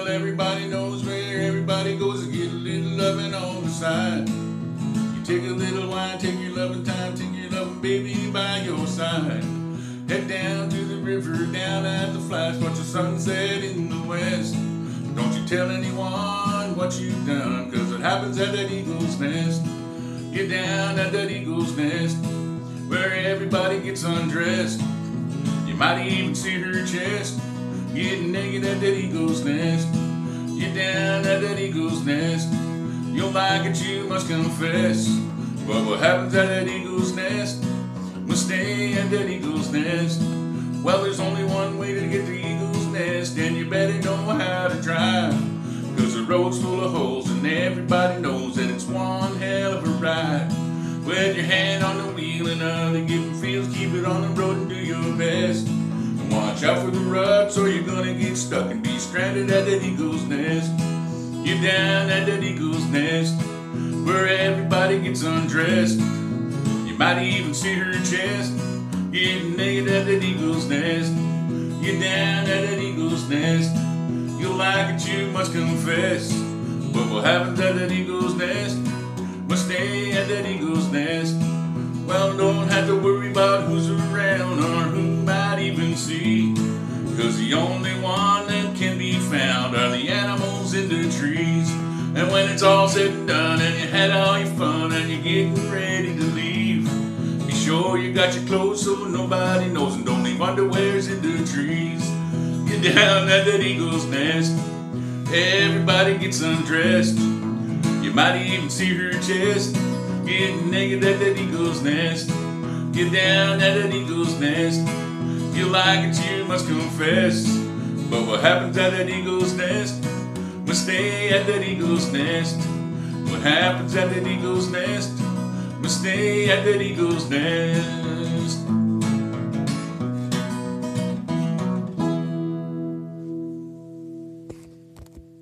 Well, everybody knows where everybody goes to get a little loving on the side. You take a little wine, take your loving time, take your loving baby by your side. Head down to the river, down at the flash, watch the sunset in the west. Don't you tell anyone what you've done, cause it happens at that eagle's nest. You're down at that eagle's nest, where everybody gets undressed. You might even see her chest, getting naked at that eagle's nest. You're down at that eagle's nest, you'll like it, you must confess. But what happens at that eagle's nest must stay at that eagle's nest. Well, there's only one way to get to eagle's nest, and you better know how to drive, cause the road's full of holes and everybody knows that it's one hell of a ride. With your hand on the wheel and other giving feels, keep it on the road and do your best. And watch out for the ruts or you're gonna get stuck and be stranded at that eagle's nest. You're down at that eagle's nest, where everybody gets undressed. You might even see her chest, getting naked at that eagle's nest. You're down at that eagle's nest, you'll like it, you must confess. But what happens at that eagle's nest must stay at that eagle's nest. Well, don't have to worry about who's around or who might even see, cause the only one that can be found are the animals in the trees. And when it's all said and done and you had all your fun and you're getting ready to leave, be sure you got your clothes so nobody knows, and don't leave underwears in the trees. You're down at that eagle's nest, everybody gets undressed. You might even see her chest, getting naked at that eagle's nest. You're down at that eagle's nest, you like it, you must confess. But what happens at that eagle's nest must stay at that eagle's nest. What happens at that eagle's nest must stay at that eagle's nest.